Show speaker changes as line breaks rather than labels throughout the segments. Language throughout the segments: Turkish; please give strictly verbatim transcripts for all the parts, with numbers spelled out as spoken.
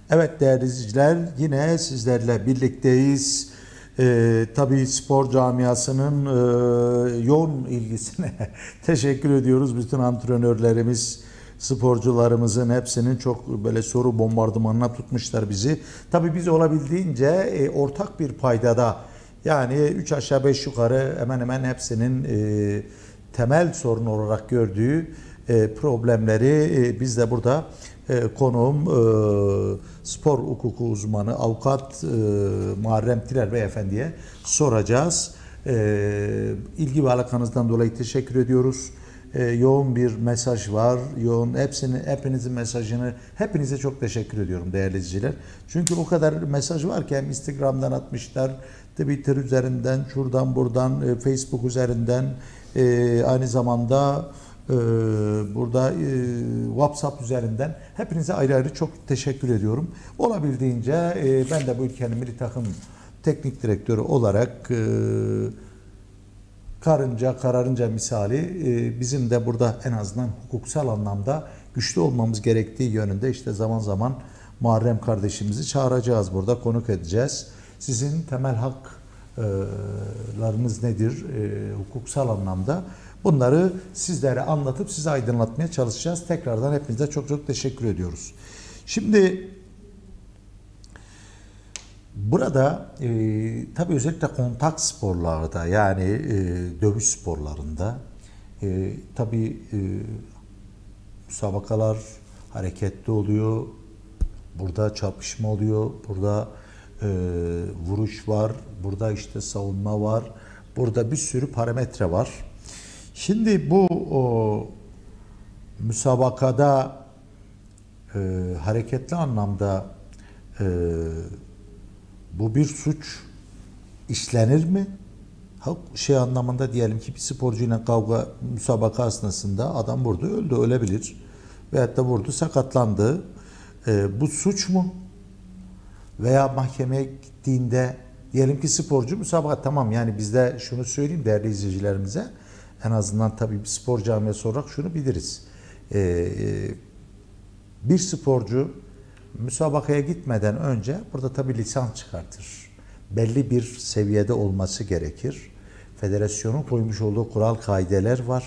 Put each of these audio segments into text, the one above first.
Evet değerli izleyiciler, yine sizlerle birlikteyiz. Ee, tabii spor camiasının e, yoğun ilgisine teşekkür ediyoruz. Bütün antrenörlerimiz, sporcularımızın hepsinin çok böyle soru bombardımanına tutmuşlar bizi. Tabii biz olabildiğince e, ortak bir paydada, yani üç aşağı beş yukarı hemen hemen hepsinin e, temel sorun olarak gördüğü e, problemleri e, biz de burada e, konuğum e, spor hukuku uzmanı avukat e, Muharrem Tirer Beyefendi'ye soracağız. E, ilgi ve alakanızdan dolayı teşekkür ediyoruz. E, yoğun bir mesaj var. Yoğun hepsini, hepinizin mesajını, hepinize çok teşekkür ediyorum değerli izleyiciler. Çünkü o kadar mesaj var ki hem Instagram'dan atmışlar, Twitter üzerinden, şuradan buradan, e, Facebook üzerinden, e, aynı zamanda e, burada e, WhatsApp üzerinden hepinize ayrı ayrı çok teşekkür ediyorum. Olabildiğince e, ben de bu ülkenin milli takım teknik direktörü olarak e, karınca kararınca misali e, bizim de burada en azından hukuksal anlamda güçlü olmamız gerektiği yönünde işte zaman zaman Muharrem kardeşimizi çağıracağız, burada konuk edeceğiz. Sizin temel haklarınız nedir e, hukuksal anlamda? Bunları sizlere anlatıp sizi aydınlatmaya çalışacağız. Tekrardan hepinize çok çok teşekkür ediyoruz. Şimdi burada e, tabii özellikle kontak sporlarda, yani e, dövüş sporlarında e, tabii e, müsabakalar hareketli oluyor. Burada çarpışma oluyor. Burada e, vuruş var. Burada işte savunma var. Burada bir sürü parametre var. Şimdi bu o, müsabakada e, hareketli anlamda e, bu bir suç işlenir mi? Ha, şey anlamında diyelim ki bir sporcuyla kavga müsabaka esnasında adam vurdu, öldü, ölebilir. Veyahut da vurdu, sakatlandı. E, bu suç mu? Veya mahkemeye gittiğinde diyelim ki sporcu müsabaka, tamam, yani bizde şunu söyleyeyim değerli izleyicilerimize, en azından tabii bir spor camiası olarak şunu biliriz. Ee, bir sporcu müsabakaya gitmeden önce burada tabii lisans çıkartır. Belli bir seviyede olması gerekir. Federasyonun koymuş olduğu kural kaideler var.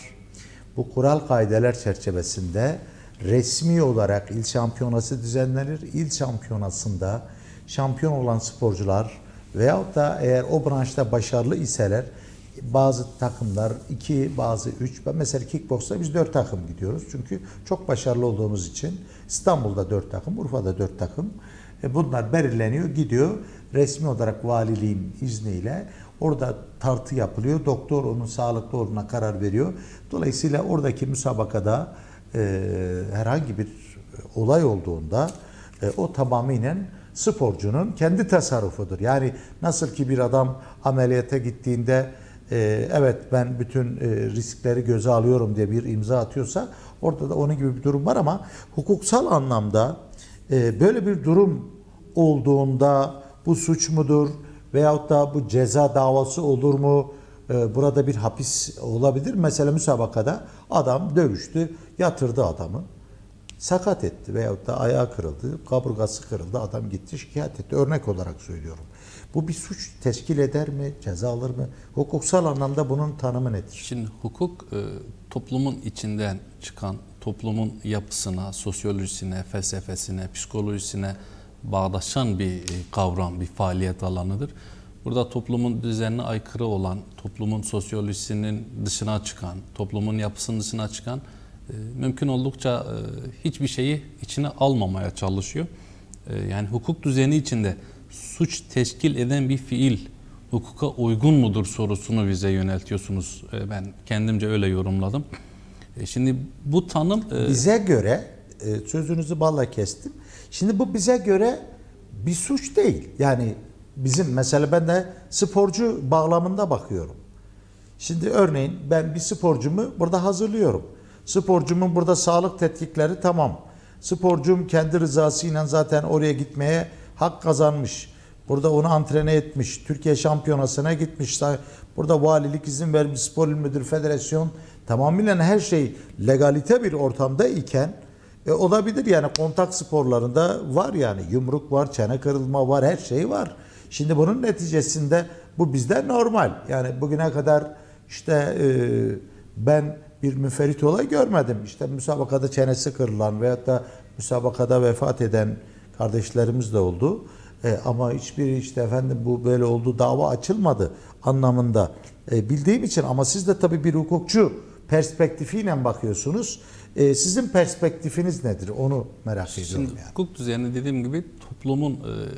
Bu kural kaideler çerçevesinde resmi olarak il şampiyonası düzenlenir. İl şampiyonasında şampiyon olan sporcular veyahut da eğer o branşta başarılı iseler, bazı takımlar iki, bazı üç, mesela kickboxta biz dört takım gidiyoruz. Çünkü çok başarılı olduğumuz için İstanbul'da dört takım, Urfa'da dört takım. E bunlar belirleniyor, gidiyor. Resmi olarak valiliğin izniyle orada tartı yapılıyor. Doktor onun sağlıklı olduğuna karar veriyor. Dolayısıyla oradaki müsabakada e, herhangi bir olay olduğunda e, o tamamen sporcunun kendi tasarrufudur. Yani nasıl ki bir adam ameliyata gittiğinde Ee, evet ben bütün e, riskleri göze alıyorum diye bir imza atıyorsa, orada da onun gibi bir durum var, ama hukuksal anlamda e, böyle bir durum olduğunda bu suç mudur veyahut da bu ceza davası olur mu? E, burada bir hapis olabilir. Mesela müsabakada adam dövüştü, yatırdı adamı, sakat etti veyahut da ayağı kırıldı, kaburgası kırıldı, adam gitti şikayet etti. Örnek olarak söylüyorum. Bu bir suç teşkil eder mi, ceza alır mı? Hukuksal anlamda bunun tanımı nedir?
Şimdi hukuk e, toplumun içinden çıkan, toplumun yapısına, sosyolojisine, felsefesine, psikolojisine bağdaşan bir kavram, bir faaliyet alanıdır. Burada toplumun düzenine aykırı olan, toplumun sosyolojisinin dışına çıkan, toplumun yapısının dışına çıkan, e, mümkün oldukça e, hiçbir şeyi içine almamaya çalışıyor. E, yani hukuk düzeni içinde suç teşkil eden bir fiil hukuka uygun mudur sorusunu bize yöneltiyorsunuz. Ben kendimce öyle yorumladım. Şimdi bu tanım...
Bize göre, sözünüzü balla kestim. Şimdi bu bize göre bir suç değil. Yani bizim mesela ben de sporcu bağlamında bakıyorum. Şimdi örneğin ben bir sporcumu burada hazırlıyorum. Sporcumun burada sağlık tetkikleri tamam. Sporcum kendi rızasıyla zaten oraya gitmeye hak kazanmış. Burada onu antrene etmiş. Türkiye şampiyonasına gitmiş. Burada valilik izin vermiş. Spor İl Müdürü, federasyon, tamamıyla her şey legalite bir ortamda iken E, olabilir yani, kontak sporlarında var yani, yumruk var, çene kırılma var, her şey var. Şimdi bunun neticesinde bu bizde normal. Yani bugüne kadar işte e, ben bir müferit olay görmedim. İşte müsabakada çenesi kırılan veyahut da müsabakada vefat eden kardeşlerimiz de oldu. E, ama hiçbir işte efendim bu böyle oldu, dava açılmadı anlamında e, bildiğim için. Ama siz de tabii bir hukukçu perspektifiyle bakıyorsunuz. E, sizin perspektifiniz nedir? Onu merak ediyorum.
Şimdi
yani.
hukuk düzeni dediğim gibi toplumun e,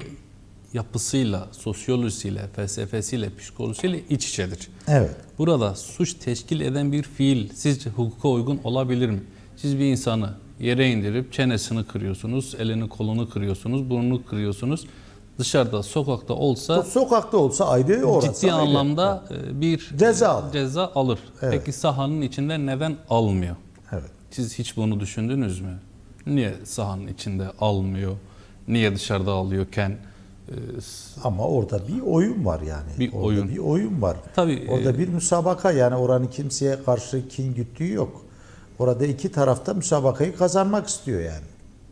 yapısıyla, sosyolojisiyle, felsefesiyle, psikolojisiyle iç içedir.
Evet.
Burada suç teşkil eden bir fiil sizce hukuka uygun olabilir mi? Siz bir insanı yere indirip çenesini kırıyorsunuz, elini kolunu kırıyorsunuz, burnunu kırıyorsunuz. Dışarıda, sokakta olsa
O sokakta olsa ayrı, orası
ciddi
ayrı.
anlamda evet. bir
Ceza alır.
ceza alır.
Evet.
Peki sahanın içinde neden almıyor?
Evet.
Siz hiç bunu düşündünüz mü? Niye sahanın içinde almıyor? Niye dışarıda alıyorken? E,
Ama orada bir oyun var yani.
Bir
orada
oyun.
bir oyun var.
Tabii,
orada
e,
bir müsabaka, yani oranın kimseye karşı kin güttüğü yok. Orada iki tarafta müsabakayı kazanmak istiyor yani.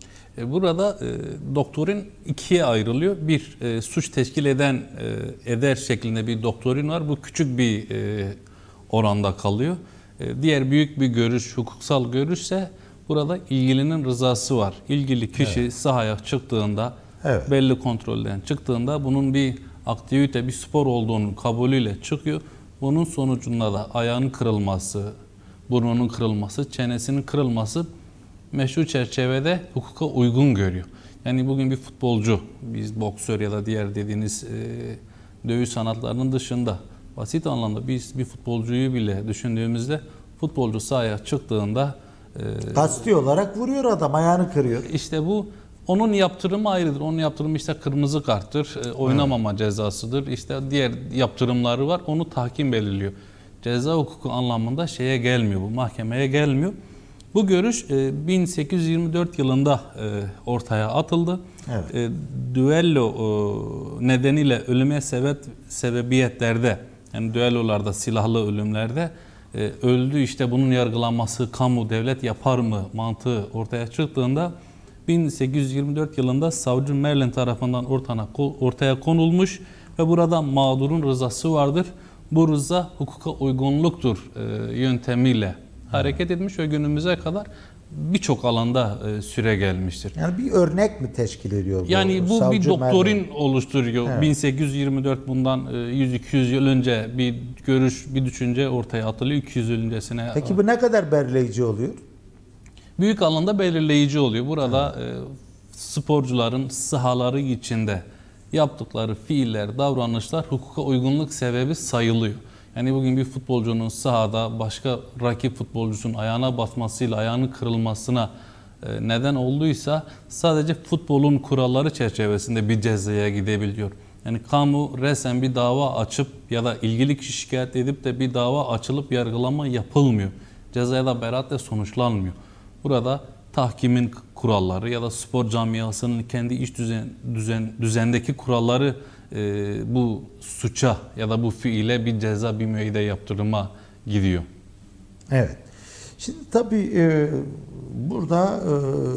e, burada e, doktrin ikiye ayrılıyor. Bir e, suç teşkil eden e, eder şeklinde bir doktrin var. Bu küçük bir e, oranda kalıyor. E, diğer büyük bir görüş, hukuksal görüşse burada ilgilinin rızası var. İlgili kişi evet. sahaya çıktığında, evet. belli kontrolden çıktığında bunun bir aktivite, bir spor olduğunu kabulüyle çıkıyor. Bunun sonucunda da ayağının kırılması, burnunun kırılması, çenesinin kırılması meşru çerçevede hukuka uygun görüyor. Yani bugün bir futbolcu, biz boksör ya da diğer dediğiniz e, dövüş sanatlarının dışında basit anlamda biz bir futbolcuyu bile düşündüğümüzde futbolcu sahaya çıktığında e,
kasti olarak vuruyor adam, ayağını kırıyor.
İşte bu onun yaptırımı ayrıdır. Onun yaptırımı işte kırmızı karttır, e, oynamama evet. cezasıdır. İşte diğer yaptırımları var. Onu tahkim belirliyor. Ceza hukuku anlamında şeye gelmiyor, bu mahkemeye gelmiyor. Bu görüş e, bin sekiz yüz yirmi dört yılında e, ortaya atıldı. Evet. E, düello e, nedeniyle ölüme sebep sebebiyetlerde, yani düellolarda, silahlı ölümlerde e, öldü, işte bunun yargılanması kamu, devlet yapar mı mantığı ortaya çıktığında bin sekiz yüz yirmi dört yılında savcı Merlin tarafından ortaya, ortaya konulmuş ve burada mağdurun rızası vardır. Bu rıza hukuka uygunluktur e, yöntemiyle hareket etmiş ve günümüze kadar birçok alanda e, süre gelmiştir.
Yani bir örnek mi teşkil ediyor bu?
Yani bu
Savcı
bir doktrin
Merlin
oluşturuyor. Evet. bin sekiz yüz yirmi dört bundan e, yüz iki yüz yıl önce bir görüş, bir düşünce ortaya atılıyor. iki yüz yıl öncesine.
Peki bu ne kadar belirleyici oluyor?
Büyük alanda belirleyici oluyor. Burada evet. e, sporcuların sahaları içinde yaptıkları fiiller, davranışlar hukuka uygunluk sebebi sayılıyor. Yani bugün bir futbolcunun sahada başka rakip futbolcusunun ayağına basmasıyla ayağının kırılmasına e, neden olduysa sadece futbolun kuralları çerçevesinde bir cezaya gidebiliyor. Yani kamu resen bir dava açıp ya da ilgili kişi şikayet edip de bir dava açılıp yargılama yapılmıyor. Cezaya da beraatle sonuçlanmıyor. Burada tahkimin kuralları ya da spor camiasının kendi iç düzen, düzen düzendeki kuralları e, bu suça ya da bu fiile bir ceza, bir müeyyide yaptırıma gidiyor.
Evet. Şimdi tabii e, burada e,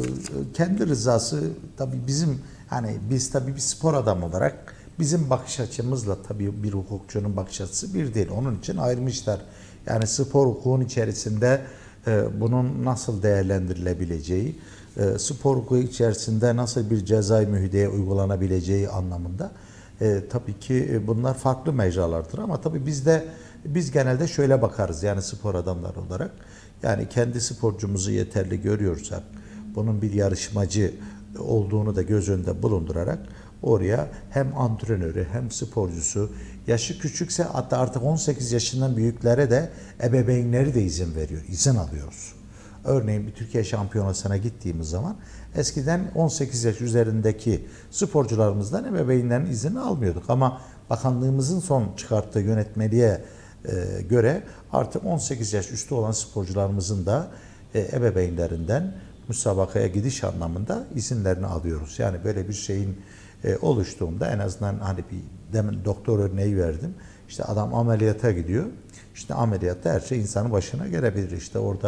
kendi rızası tabii bizim, hani biz tabii bir spor adamı olarak bizim bakış açımızla tabii bir hukukçunun bakış açısı bir değil. Onun için ayırmışlar. Yani spor hukukunun içerisinde e, bunun nasıl değerlendirilebileceği, e, spor hukuku içerisinde nasıl bir cezai müeyyideye uygulanabileceği anlamında e, tabii ki e, bunlar farklı mecralardır. Ama tabii bizde biz genelde şöyle bakarız, yani spor adamları olarak, yani kendi sporcumuzu yeterli görüyorsak, bunun bir yarışmacı olduğunu da göz önünde bulundurarak oraya hem antrenörü hem sporcusu, yaşı küçükse hatta artık on sekiz yaşından büyüklere de ebeveynleri de izin veriyor, izin alıyoruz. Örneğin bir Türkiye şampiyonasına gittiğimiz zaman eskiden on sekiz yaş üzerindeki sporcularımızdan ebeveynlerin izni almıyorduk. Ama bakanlığımızın son çıkarttığı yönetmeliğe e, göre artık on sekiz yaş üstü olan sporcularımızın da e, ebeveynlerinden müsabakaya gidiş anlamında izinlerini alıyoruz. Yani böyle bir şeyin e, oluştuğunda en azından, hani bir demin doktor örneği verdim. İşte adam ameliyata gidiyor. İşte ameliyatta her şey insanın başına gelebilir. İşte orada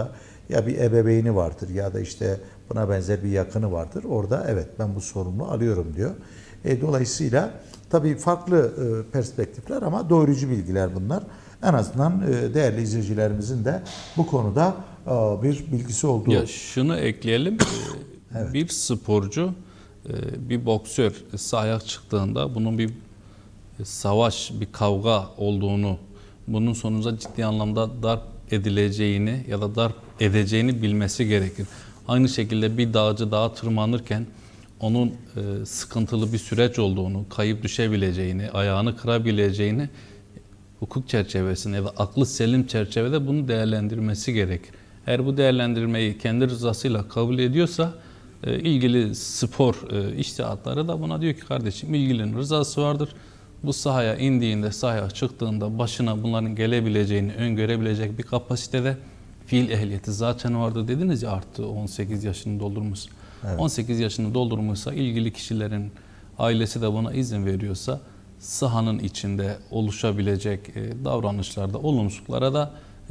ya bir ebeveyni vardır ya da işte buna benzer bir yakını vardır. Orada evet ben bu sorumluluğu alıyorum diyor. E, dolayısıyla tabii farklı e, perspektifler ama doyurucu bilgiler bunlar. En azından e, değerli izleyicilerimizin de bu konuda e, bir bilgisi olduğu.
Ya şunu ekleyelim. Evet. Bir sporcu, bir boksör sahaya çıktığında bunun bir savaş, bir kavga olduğunu, bunun sonucunda ciddi anlamda darp edileceğini ya da darp edeceğini bilmesi gerekir. Aynı şekilde bir dağcı dağa tırmanırken onun sıkıntılı bir süreç olduğunu, kayıp düşebileceğini, ayağını kırabileceğini hukuk çerçevesinde ya da aklı selim çerçevede bunu değerlendirmesi gerekir. Eğer bu değerlendirmeyi kendi rızasıyla kabul ediyorsa ilgili spor içtihatları da buna diyor ki kardeşim ilgilinin rızası vardır. Bu sahaya indiğinde, sahaya çıktığında başına bunların gelebileceğini öngörebilecek bir kapasitede fiil ehliyeti zaten vardı dediniz ya, artı on sekiz yaşını doldurmuş. Evet. on sekiz yaşını doldurmuşsa ilgili kişilerin ailesi de buna izin veriyorsa sahanın içinde oluşabilecek davranışlarda, olumsuzluklara da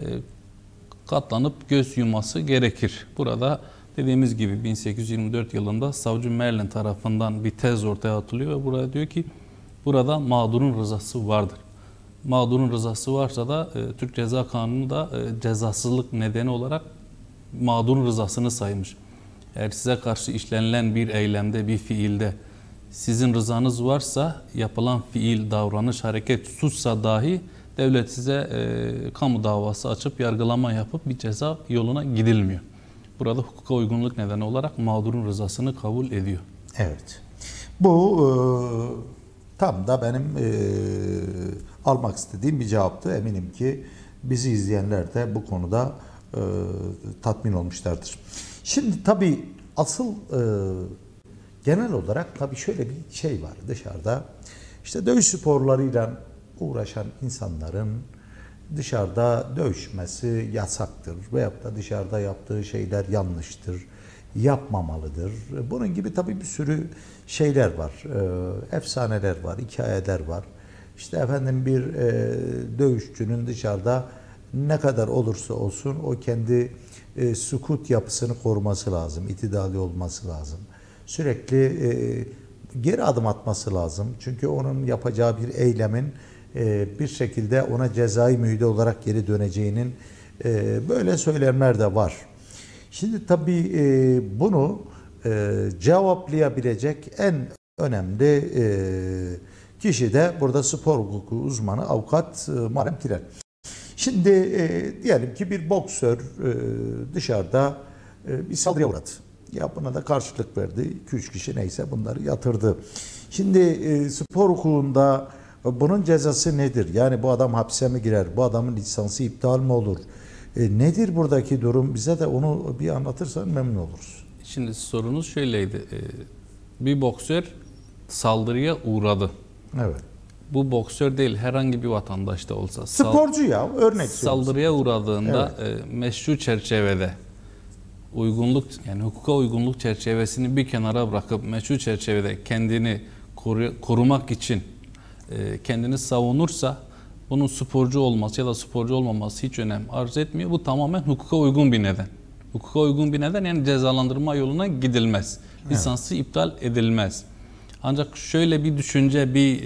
katlanıp göz yuması gerekir. Burada dediğimiz gibi bin sekiz yüz yirmi dört yılında savcı Merlin tarafından bir tez ortaya atılıyor ve burada diyor ki burada mağdurun rızası vardır. Mağdurun rızası varsa da e, Türk Ceza Kanunu da e, cezasızlık nedeni olarak mağdurun rızasını saymış. Eğer size karşı işlenilen bir eylemde, bir fiilde sizin rızanız varsa yapılan fiil, davranış, hareket suçsa dahi devlet size e, kamu davası açıp yargılama yapıp bir ceza yoluna gidilmiyor. Burada hukuka uygunluk nedeni olarak mağdurun rızasını kabul ediyor.
Evet. Bu e, tam da benim e, almak istediğim bir cevaptı. Eminim ki bizi izleyenler de bu konuda e, tatmin olmuşlardır. Şimdi tabii asıl e, genel olarak tabii şöyle bir şey var dışarıda. İşte dövüş sporlarıyla uğraşan insanların dışarıda dövüşmesi yasaktır veyahut da dışarıda yaptığı şeyler yanlıştır, yapmamalıdır. Bunun gibi tabii bir sürü şeyler var, e, efsaneler var, hikayeler var. İşte efendim bir e, dövüşçünün dışarıda ne kadar olursa olsun o kendi e, sukut yapısını koruması lazım, itidali olması lazım. Sürekli e, geri adım atması lazım. Çünkü onun yapacağı bir eylemin bir şekilde ona cezai müeyyide olarak geri döneceğinin böyle söylemler de var. Şimdi tabii bunu cevaplayabilecek en önemli kişi de burada spor hukuku uzmanı avukat Muharrem Tirel. Şimdi diyelim ki bir boksör dışarıda bir saldırıya uğradı. Ya buna da karşılık verdi. iki üç kişi neyse bunları yatırdı. Şimdi spor hukukunda bunun cezası nedir? Yani bu adam hapse mi girer? Bu adamın lisansı iptal mi olur? E, nedir buradaki durum? Bize de onu bir anlatırsan memnun oluruz.
Şimdi sorunuz şöyleydi. Bir boksör saldırıya uğradı.
Evet.
Bu boksör değil, herhangi bir vatandaş da olsa.
Sporcu ya, örnek.
Saldırıya uğradığında evet. meşru çerçevede uygunluk, yani hukuka uygunluk çerçevesini bir kenara bırakıp meşru çerçevede kendini koru, korumak için kendini savunursa bunun sporcu olması ya da sporcu olmaması hiç önem arz etmiyor. Bu tamamen hukuka uygun bir neden. Hukuka uygun bir neden, yani cezalandırma yoluna gidilmez. Lisansı evet. iptal edilmez. Ancak şöyle bir düşünce, bir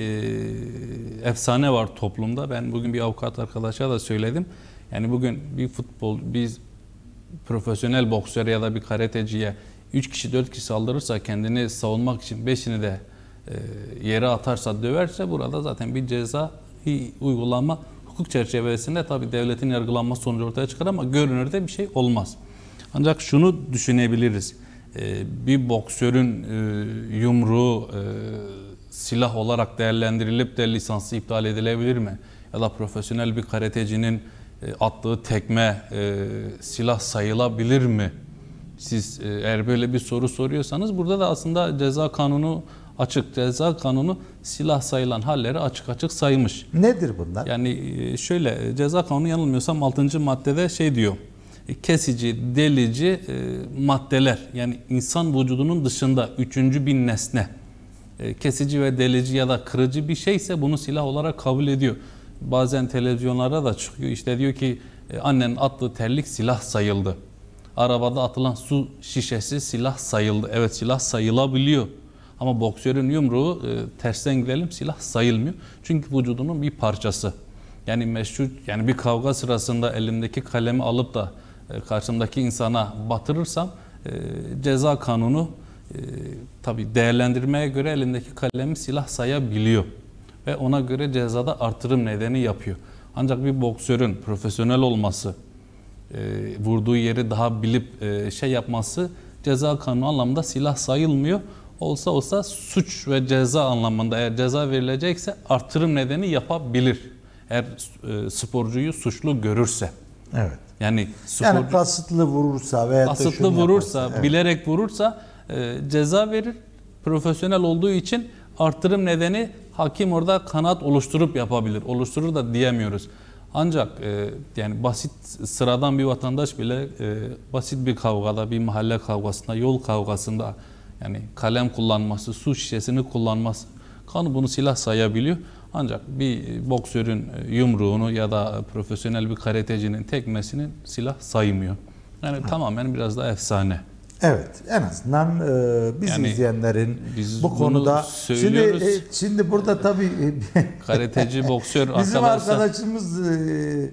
e, efsane var toplumda. Ben bugün bir avukat arkadaşa da söyledim. Yani bugün bir futbol, bir profesyonel boksör ya da bir karateciye üç kişi dört kişi saldırırsa kendini savunmak için beşini de yere atarsa, döverse burada zaten bir ceza uygulama hukuk çerçevesinde tabii devletin yargılanma sonucu ortaya çıkar ama görünürde bir şey olmaz. Ancak şunu düşünebiliriz. Bir boksörün yumruğu silah olarak değerlendirilip de lisansı iptal edilebilir mi? Ya da profesyonel bir karatecinin attığı tekme silah sayılabilir mi? Siz eğer böyle bir soru soruyorsanız burada da aslında ceza kanunu açık. Ceza kanunu silah sayılan halleri açık açık saymış.
Nedir bunlar?
Yani şöyle, ceza kanunu yanılmıyorsam altıncı maddede şey diyor. Kesici, delici maddeler, yani insan vücudunun dışında üçüncü bir nesne kesici ve delici ya da kırıcı bir şeyse bunu silah olarak kabul ediyor. Bazen televizyonlarda da çıkıyor. İşte diyor ki annen attığı terlik silah sayıldı. arabada atılan su şişesi silah sayıldı. Evet, silah sayılabiliyor. Ama boksörün yumruğu e, tersten girelim, silah sayılmıyor. Çünkü vücudunun bir parçası. Yani meşru, yani bir kavga sırasında elimdeki kalemi alıp da e, karşımdaki insana batırırsam e, ceza kanunu e, tabii değerlendirmeye göre elindeki kalemi silah sayabiliyor. Ve ona göre cezada artırım nedeni yapıyor. Ancak bir boksörün profesyonel olması, e, vurduğu yeri daha bilip e, şey yapması ceza kanunu anlamında silah sayılmıyor. Olsa olsa suç ve ceza anlamında eğer ceza verilecekse artırım nedeni yapabilir. Eğer e, sporcuyu suçlu görürse.
Evet.
Yani sporcu,
yani kasıtlı vurursa veya
kasıtlı vurursa, yaparsa, evet. bilerek vurursa e, ceza verir. Profesyonel olduğu için artırım nedeni hakim orada kanaat oluşturup yapabilir. Oluşturur da diyemiyoruz. Ancak e, yani basit sıradan bir vatandaş bile e, basit bir kavgada, bir mahalle kavgasında, yol kavgasında yani kalem kullanması, su şişesini kullanması kanun bunu silah sayabiliyor. Ancak bir boksörün yumruğunu ya da profesyonel bir karatecinin tekmesini silah saymıyor. Yani ha. tamamen biraz da efsane.
Evet, en azından e, biz yani izleyenlerin biz bu konuda şimdi e, şimdi burada tabii e,
karateci boksör
bizim
arkadaşlar,
arkadaşımız e,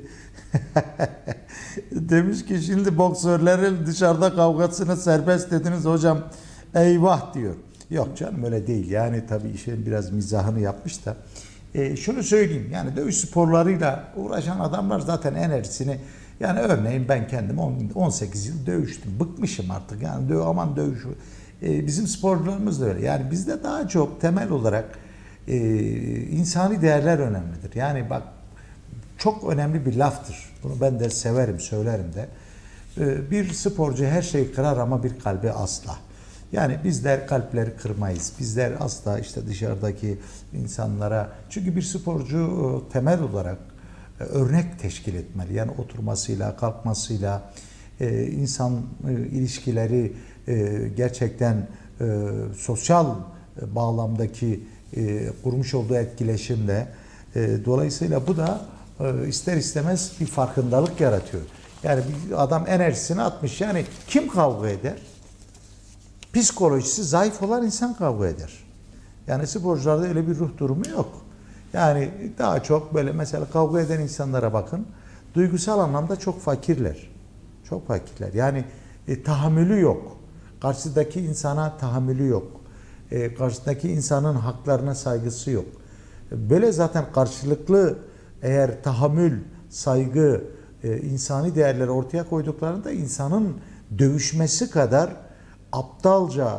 demiş ki şimdi boksörlerin dışarıda kavgasını serbest dediniz hocam, eyvah diyor. Yok canım, öyle değil. Yani tabii işin biraz mizahını yapmış da. E, şunu söyleyeyim, yani dövüş sporlarıyla uğraşan adamlar zaten enerjisini, yani örneğin ben kendim on sekiz yıl dövüştüm. Bıkmışım artık yani döv, aman dövüş. E, bizim sporcularımız da öyle. Yani bizde daha çok temel olarak e, insani değerler önemlidir. Yani bak, çok önemli bir laftır. Bunu ben de severim, söylerim de. E, bir sporcu her şeyi kırar ama bir kalbi asla. Yani bizler kalpleri kırmayız. Bizler asla işte dışarıdaki insanlara, çünkü bir sporcu temel olarak örnek teşkil etmeli. Yani oturmasıyla, kalkmasıyla, insan ilişkileri gerçekten sosyal bağlamdaki kurmuş olduğu etkileşimle, dolayısıyla bu da ister istemez bir farkındalık yaratıyor. Yani bir adam enerjisini atmış. Yani kim kavga eder? Psikolojisi zayıf olan insan kavga eder. Yani sporcularda öyle bir ruh durumu yok. Yani daha çok böyle mesela kavga eden insanlara bakın. Duygusal anlamda çok fakirler. Çok fakirler. Yani e, tahammülü yok. Karşıdaki insana tahammülü yok. E, karşıdaki insanın haklarına saygısı yok. Böyle zaten karşılıklı eğer tahammül, saygı, e, insani değerleri ortaya koyduklarında insanın dövüşmesi kadar aptalca,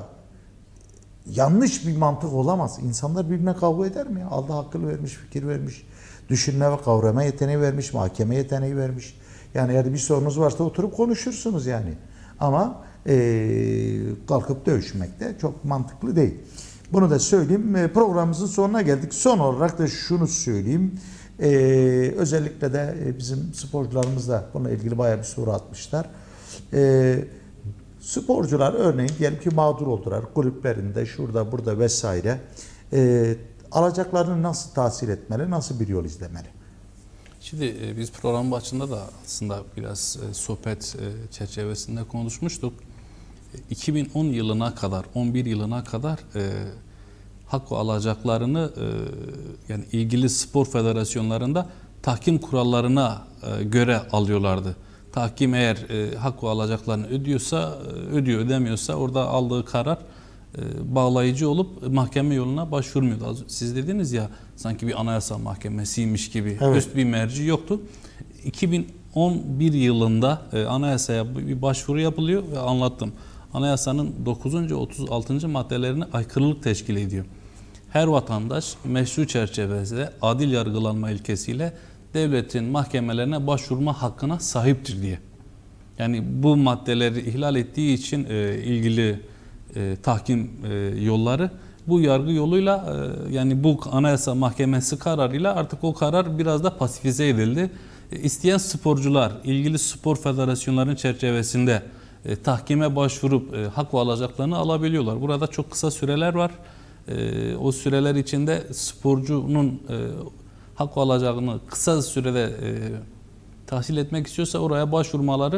yanlış bir mantık olamaz. İnsanlar birbirine kavga eder mi ya? Allah akıl vermiş, fikir vermiş, düşünme ve kavrama yeteneği vermiş, mahkeme yeteneği vermiş. Yani eğer bir sorunuz varsa oturup konuşursunuz yani. Ama ee, kalkıp dövüşmek de çok mantıklı değil. Bunu da söyleyeyim. Programımızın sonuna geldik. Son olarak da şunu söyleyeyim. Ee, özellikle de bizim sporcularımız da bununla ilgili bayağı bir soru atmışlar. Ee, sporcular örneğin diyelim ki mağdur oldular. Kulüplerinde, şurada, burada vesaire. Ee, alacaklarını nasıl tahsil etmeli? Nasıl bir yol izlemeli?
Şimdi e, biz programın başında da aslında biraz e, sohbet e, çerçevesinde konuşmuştuk. E, iki bin on yılına kadar, on bir yılına kadar e, hak ve alacaklarını e, yani ilgili spor federasyonlarında tahkim kurallarına e, göre alıyorlardı. Tahkim eğer e, hak ve alacaklarını ödüyorsa, e, ödüyor, ödemiyorsa orada aldığı karar e, bağlayıcı olup mahkeme yoluna başvurmuyordu. Siz dediniz ya, sanki bir anayasa mahkemesiymiş gibi, evet, üst bir merci yoktu. iki bin on bir yılında e, anayasaya bir başvuru yapılıyor ve anlattım. Anayasanın dokuzuncu otuz altıncı maddelerine aykırılık teşkil ediyor. Her vatandaş meşru çerçevede adil yargılanma ilkesiyle devletin mahkemelerine başvurma hakkına sahiptir diye. Yani bu maddeleri ihlal ettiği için e, ilgili e, tahkim e, yolları bu yargı yoluyla e, yani bu anayasa mahkemesi kararıyla artık o karar biraz da pasifize edildi. E, isteyen sporcular ilgili spor federasyonlarının çerçevesinde e, tahkime başvurup e, hak ve alacaklarını alabiliyorlar. Burada çok kısa süreler var. E, o süreler içinde sporcunun e, hak alacağını kısa sürede e, tahsil etmek istiyorsa oraya başvurmaları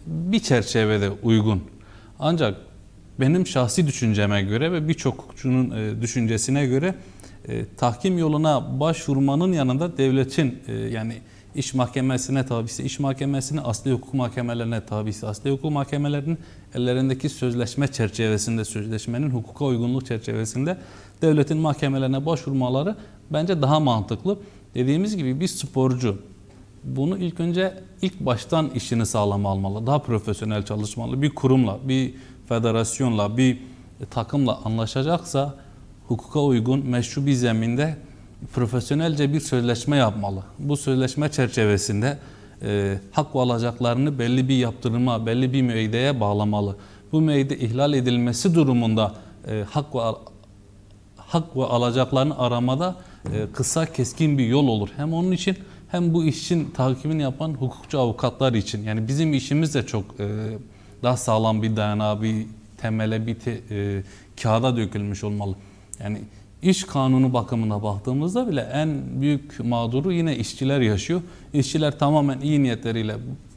bir çerçevede uygun. Ancak benim şahsi düşünceme göre ve birçok hukukçunun e, düşüncesine göre e, tahkim yoluna başvurmanın yanında devletin e, yani iş mahkemesine tabisi iş mahkemesine, asli hukuk mahkemelerine tabisi asli hukuk mahkemelerinin ellerindeki sözleşme çerçevesinde, sözleşmenin hukuka uygunluk çerçevesinde devletin mahkemelerine başvurmaları bence daha mantıklı. Dediğimiz gibi bir sporcu bunu ilk önce ilk baştan işini sağlam almalı. Daha profesyonel çalışmalı. Bir kurumla, bir federasyonla, bir takımla anlaşacaksa hukuka uygun, meşru bir zeminde profesyonelce bir sözleşme yapmalı. Bu sözleşme çerçevesinde e, hak ve alacaklarını belli bir yaptırıma, belli bir müeydeye bağlamalı. Bu müeyde ihlal edilmesi durumunda e, hak ve hak ve alacaklarını aramada e, kısa, keskin bir yol olur. Hem onun için hem bu işin takibini yapan hukukçu avukatlar için. Yani bizim işimiz de çok e, daha sağlam bir dayanağı, bir temele, bir te, e, kağıda dökülmüş olmalı. Yani iş kanunu bakımına baktığımızda bile en büyük mağduru yine işçiler yaşıyor. İşçiler tamamen iyi niyetleriyle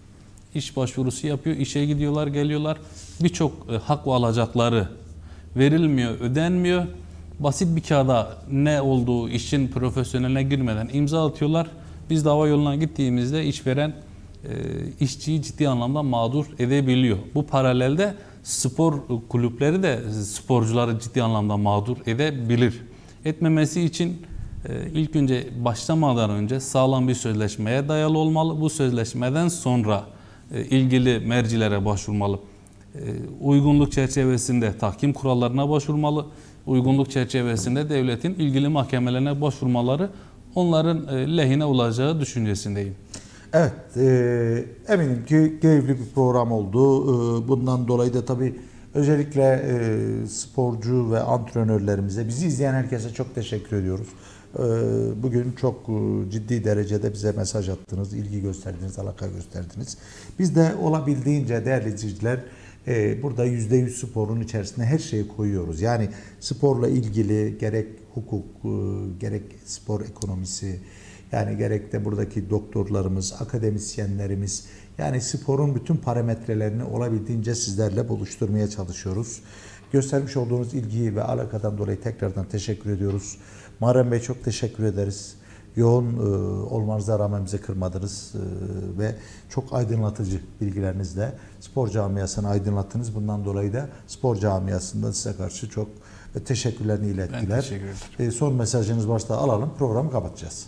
iş başvurusu yapıyor, işe gidiyorlar, geliyorlar. Birçok e, hak ve alacakları verilmiyor, ödenmiyor. Basit bir kağıda ne olduğu işin profesyoneline girmeden imza atıyorlar. Biz dava yoluna gittiğimizde işveren e, işçiyi ciddi anlamda mağdur edebiliyor. Bu paralelde spor kulüpleri de sporcuları ciddi anlamda mağdur edebilir. Etmemesi için e, ilk önce başlamadan önce sağlam bir sözleşmeye dayalı olmalı. Bu sözleşmeden sonra e, ilgili mercilere başvurmalı. E, uygunluk çerçevesinde tahkim kurallarına başvurmalı. Uygunluk çerçevesinde devletin ilgili mahkemelerine başvurmaları onların e, lehine olacağı düşüncesindeyim.
Evet, e, eminim ki keyifli bir program oldu. E, bundan dolayı da tabii özellikle e, sporcu ve antrenörlerimize, bizi izleyen herkese çok teşekkür ediyoruz. E, bugün çok e, ciddi derecede bize mesaj attınız, ilgi gösterdiniz, alaka gösterdiniz. Biz de olabildiğince değerli izleyiciler, e, burada yüzde yüz sporun içerisine her şeyi koyuyoruz. Yani sporla ilgili gerek hukuk, e, gerek spor ekonomisi, yani gerek de buradaki doktorlarımız, akademisyenlerimiz, yani sporun bütün parametrelerini olabildiğince sizlerle buluşturmaya çalışıyoruz. Göstermiş olduğunuz ilgiyi ve alakadan dolayı tekrardan teşekkür ediyoruz. Muharrem Bey, çok teşekkür ederiz. Yoğun e, olmanıza rağmen bizi kırmadınız e, ve çok aydınlatıcı bilgilerinizle spor camiasını aydınlattınız. Bundan dolayı da spor camiasından size karşı çok teşekkürlerini ilettiler.
Ben teşekkür ederim.
E, son mesajınız varsa alalım, programı kapatacağız.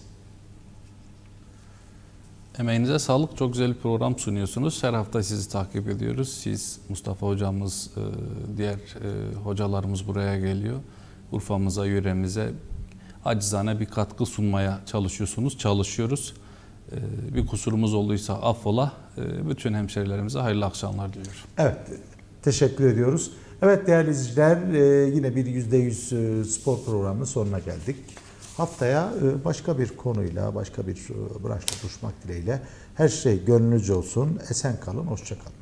Emeğinize sağlık. Çok güzel bir program sunuyorsunuz. Her hafta sizi takip ediyoruz. Siz, Mustafa hocamız, diğer hocalarımız buraya geliyor. Urfa'mıza, yöremize acizane bir katkı sunmaya çalışıyorsunuz. Çalışıyoruz. Bir kusurumuz olduysa affola. Bütün hemşerilerimize hayırlı akşamlar diliyorum.
Evet, teşekkür ediyoruz. Evet değerli izleyiciler, yine bir yüzde yüz spor programının sonuna geldik. Haftaya başka bir konuyla, başka bir branşla buluşmak dileğiyle her şey gönlünüzce olsun. Esen kalın, hoşça kalın.